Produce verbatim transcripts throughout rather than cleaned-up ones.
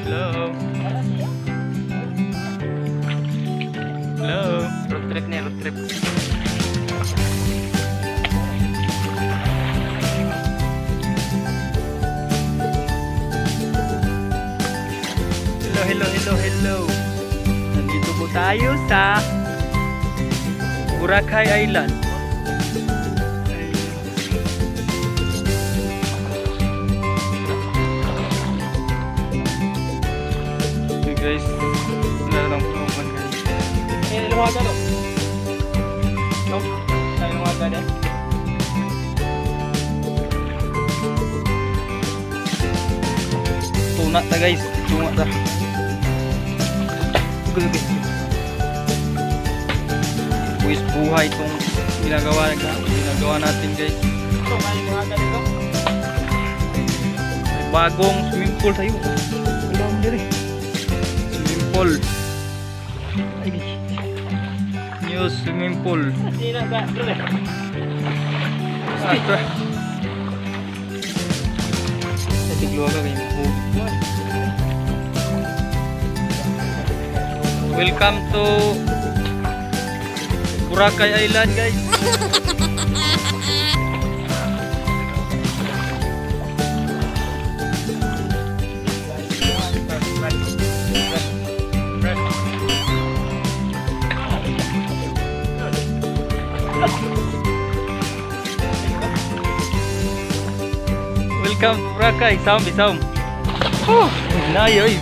Hello. Hello. Road trip nih, road trip. Hello, hello, hello, hello. Nandito po tayo sa Boracay Island. Hey guys, larang pumungan guys. Eh, lumaga no? No? Tayo lumaga din. Tuna ta guys, tuna ta. Good, good. Buwis buhay itong ginagawa, ginagawa natin guys. Ito, may lumaga dito. May bagong swimming pool tayo. Wala mo diri. Swimming pool. Ay, new swimming pool. Hindi na ba? Ito. Ito keluarga kayo. Welcome to Boracay Island guys. Welcome to Boracay, saum bisaum. Oh, nayoy.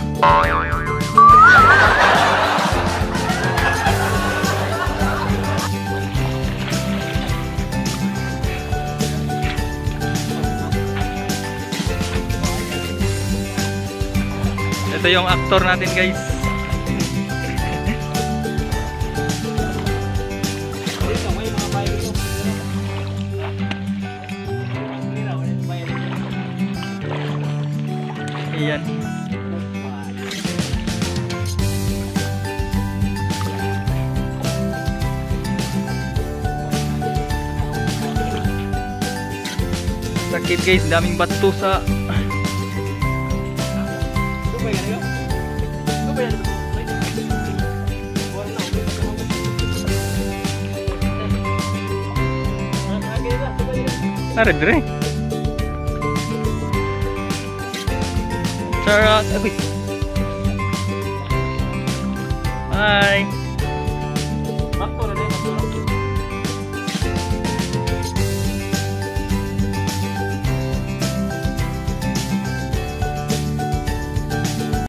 Ito yung aktor natin guys. Ayan. Sakit guys, daming bato sa Nara dire. Charot. Bye.